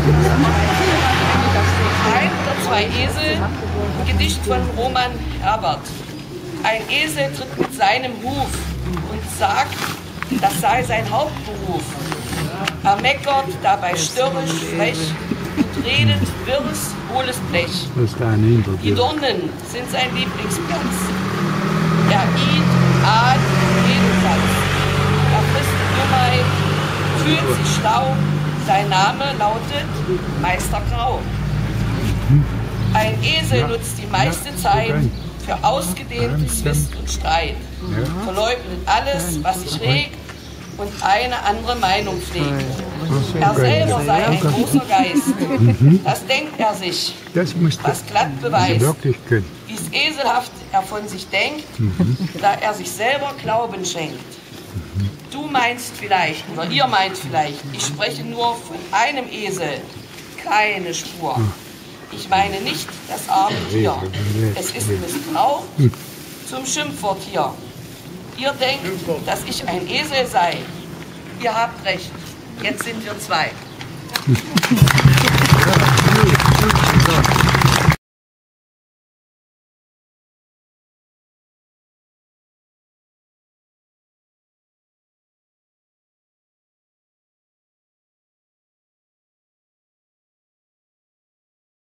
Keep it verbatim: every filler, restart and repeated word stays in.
Ein oder zwei Esel, Gedicht von Roman Herbert. Ein Esel tritt mit seinem Huf und sagt, das sei sein Hauptberuf. Er meckert dabei störrisch, frech und redet wirres, hohles Blech. Die Dornen sind sein Lieblingsplatz. Er iht, ahnt jeden Satz. Er frisst die Dummheit, fühlt sich schlau. Sein Name lautet Meister Grau. Ein Esel nutzt die meiste Zeit für ausgedehntes Zwist und Streit. Verleugnet alles, was sich regt und eine andere Meinung pflegt. Er selber sei ein großer Geist. Das denkt er sich, was glatt beweist, wie es eselhaft er von sich denkt, da er sich selber Glauben schenkt. Du meinst vielleicht, oder ihr meint vielleicht, ich spreche nur von einem Esel, keine Spur. Ich meine nicht das arme Tier, es ist missbraucht zum Schimpfwort hier. Ihr denkt, dass ich ein Esel sei. Ihr habt recht, jetzt sind wir zwei.